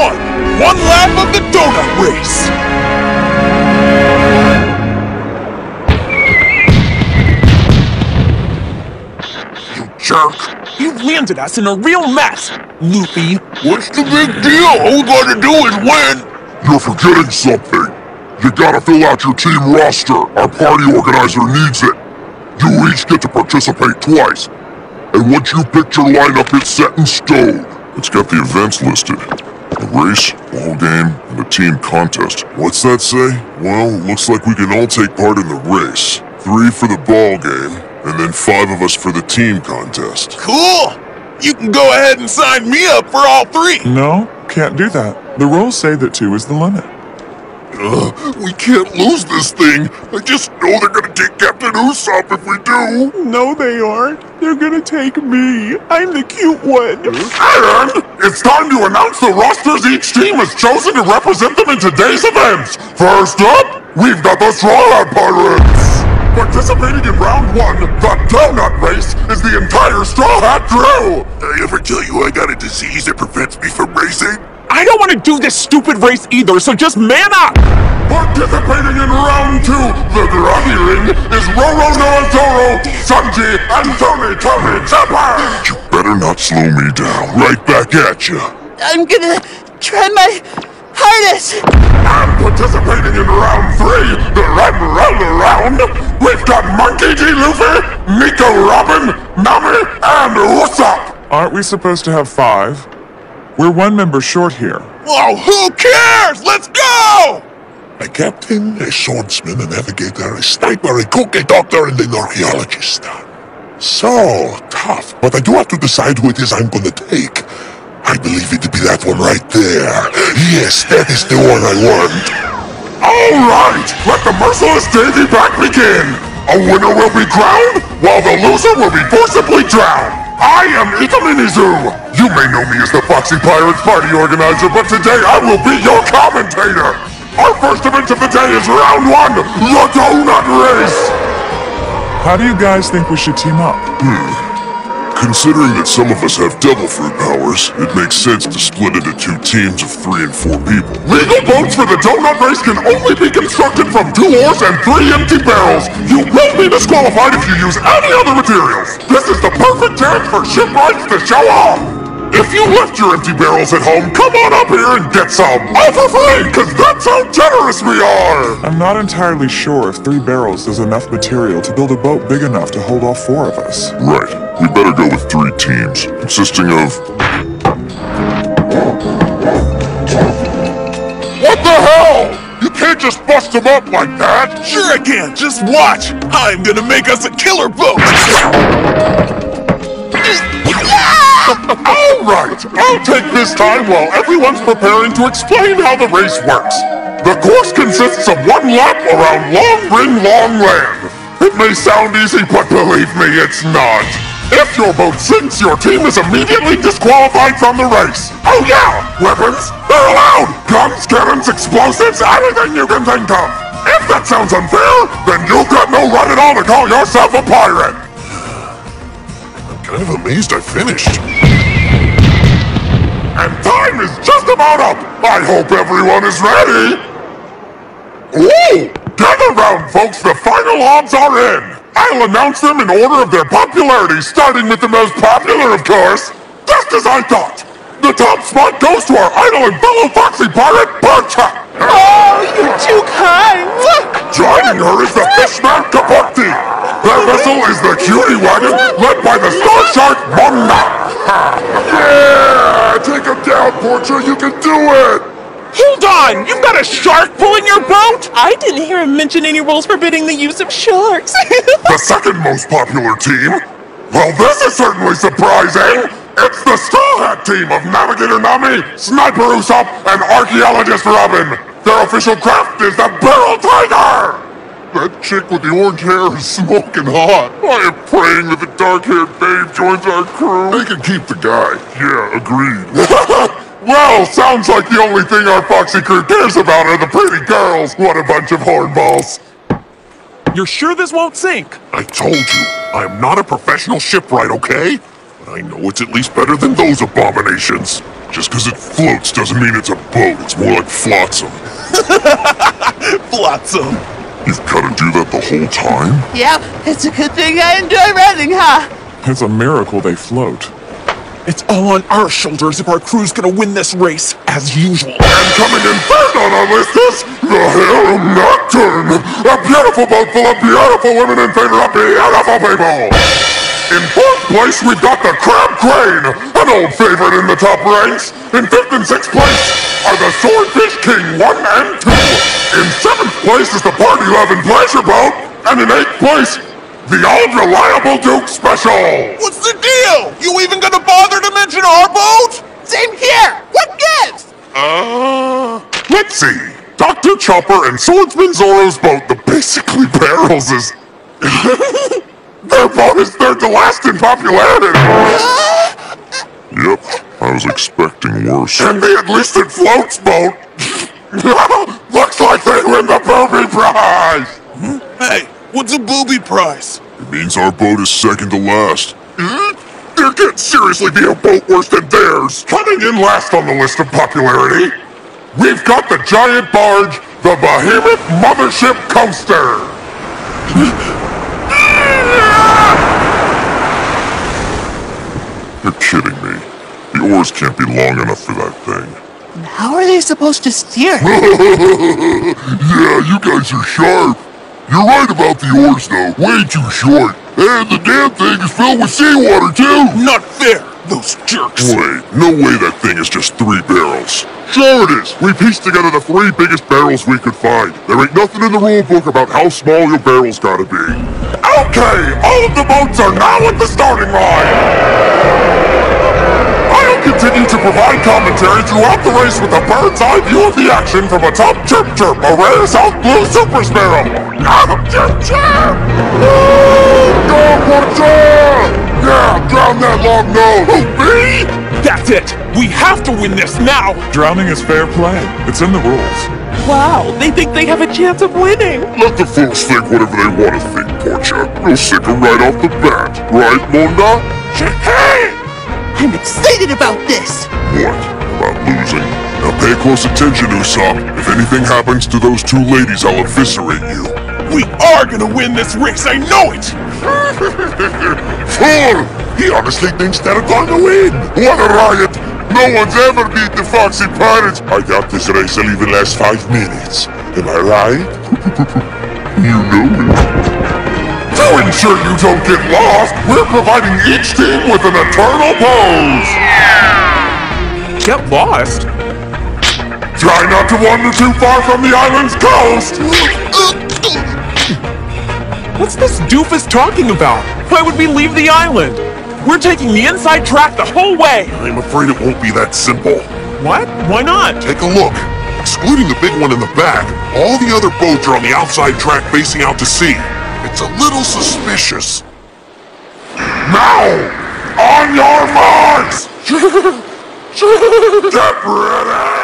one! One lap of the donut race! You jerk! You landed us in a real mess, Luffy! What's the big deal? All we gotta do is win! You're forgetting something. You gotta fill out your team roster. Our party organizer needs it. You each get to participate twice. And once you picked your lineup, it's set in stone. It's got the events listed. A race, ball game, and a team contest. What's that say? Well, looks like we can all take part in the race. 3 for the ball game, and then 5 of us for the team contest. Cool! You can go ahead and sign me up for all 3! No, can't do that. The rules say that 2 is the limit. We can't lose this thing. I just know they're gonna take Captain Usopp if we do. No, they aren't. They're gonna take me. I'm the cute one. And it's time to announce the rosters each team has chosen to represent them in today's events. First up, we've got the Straw Hat Pirates. Participating in round 1, the donut race, is the entire Straw Hat crew. Did I ever tell you I got a disease that prevents me from racing? I don't want to do this stupid race either, so just man up! Participating in round 2, the Groggy Ring, is Roro Noah Zoro, Sanji, and Tony Chopper! You better not slow me down. Right back at you. I'm gonna try my hardest! And participating in round 3, the Red Roller Round, we've got Monkey D. Luffy, Nico Robin, Nami, and Usopp! Aren't we supposed to have 5? We're 1 member short here. Whoa, who cares? Let's go! A captain, a swordsman, a navigator, a sniper, a cookie doctor, and an archaeologist. So tough, but I do have to decide who it is I'm gonna take. I believe it to be that one right there. Yes, that is the one I want. Alright, let the merciless Davy Pack begin! A winner will be crowned, while the loser will be forcibly drowned! I am Ikaminizu! You may know me as the Foxy Pirates party organizer, but today I will be your commentator! Our first event of the day is round 1, the Donut Race! How do you guys think we should team up? Considering that some of us have devil fruit powers, it makes sense to split into 2 teams of 3 and 4 people. Legal boats for the donut race can only be constructed from 2 oars and 3 empty barrels. You will be disqualified if you use any other materials. This is the perfect chance for shipwrights to show off. If you left your empty barrels at home, come on up here and get some. All for free, because that's how generous we are. I'm not entirely sure if 3 barrels is enough material to build a boat big enough to hold all 4 of us. Right. We better go with 3 teams, consisting of... What the hell? You can't just bust them up like that! Sure I can, just watch! I'm gonna make us a killer boat! Alright, I'll take this time while everyone's preparing to explain how the race works. The course consists of 1 lap around Long Ring Long Land. It may sound easy, but believe me, it's not. If your boat sinks, your team is immediately disqualified from the race. Oh yeah, weapons, they're allowed. Guns, cannons, explosives, anything you can think of. If that sounds unfair, then you've got no right at all to call yourself a pirate. I'm kind of amazed I finished. And time is just about up. I hope everyone is ready. Ooh, gather round, folks, the final odds are in. I'll announce them in order of their popularity, starting with the most popular, of course. Just as I thought. The top spot goes to our idol and fellow Foxy Pirate, Berta. Oh, you're too kind! Joining her is the Fishman Kapokti. Their vessel is the Cutie Wagon, led by the Star Shark, Monna. Yeah! Take him down, Portia, you can do it! Hold on! You've got a shark pulling your boat?! I didn't hear him mention any rules forbidding the use of sharks. The second most popular team? Well, this is certainly surprising! It's the Straw Hat team of Navigator Nami, Sniper Usopp, and Archaeologist Robin! Their official craft is the Barrel Tiger! That chick with the orange hair is smoking hot. I am praying that the dark-haired babe joins our crew. They can keep the guy. Yeah, agreed. Well, sounds like the only thing our Foxy crew cares about are the pretty girls. What a bunch of hornballs. You're sure this won't sink? I told you, I'm not a professional shipwright, okay? But I know it's at least better than those abominations. Just because it floats doesn't mean it's a boat. It's more like flotsam. Flotsam. You've got to do that the whole time? Yeah, it's a good thing I enjoy running, huh? It's a miracle they float. It's all on our shoulders if our crew's gonna win this race, as usual. And coming in third on our list is the Harem Nocturne, a beautiful boat full of beautiful women in favor of beautiful people. In fourth place, we've got the Crab Crane, an old favorite in the top ranks. In fifth and sixth place are the Swordfish King 1 and 2. In seventh place is the Party Lovin' Pleasure Boat, and in eighth place, the All-Reliable Duke Special. What's the deal? You even gonna bother to mention our boat? Same here. What gives? Let's see. Dr. Chopper and Swordsman Zoro's boat, the basically barrels, is... their boat is third to last in popularity. Yep, I was expecting worse. And the At Least It Floats boat looks like they win the booby prize. Hey, what's a booby prize? It means our boat is second to last. There can't seriously be a boat worse than theirs. Coming in last on the list of popularity, we've got the giant barge, the Behemoth Mothership Coaster. You're kidding me. The oars can't be long enough for that thing. How are they supposed to steer? Yeah, you guys are sharp. You're right about the oars, though. Way too short. And the damn thing is filled with seawater, too. Not fair, those jerks. Wait, no way that thing is just 3 barrels. Sure it is. We pieced together the 3 biggest barrels we could find. There ain't nothing in the rule book about how small your barrels gotta be. Okay, all of the boats are now at the starting line. I'll continue to provide commentary throughout the race with a bird's eye view of the action from atop Chirp Chirp, a rare South Blue Super Sparrow. Chirp Chirp! Yeah, drown that long nose. Who, me? That's it. We have to win this now. Drowning is fair play. It's in the rules. Wow, they think they have a chance of winning. Let the fools think whatever they want to think, Portia. We'll sink them right off the bat. Right, Monda? Hey! I'm excited about this. What? About losing? Now pay close attention, Usopp. If anything happens to those 2 ladies, I'll eviscerate you. We are gonna win this race, I know it! Fool! He honestly thinks they're going to win! What a riot! No one's ever beat the Foxy Pirates! I doubt this race will even last 5 minutes. Am I right? You know it. To ensure you don't get lost, we're providing each team with an eternal pose! Get lost? Try not to wander too far from the island's coast! What's this doofus talking about? Why would we leave the island? We're taking the inside track the whole way! I'm afraid it won't be that simple. What? Why not? Take a look. Excluding the big one in the back, all the other boats are on the outside track facing out to sea. It's a little suspicious. Now! On your marks! Get ready!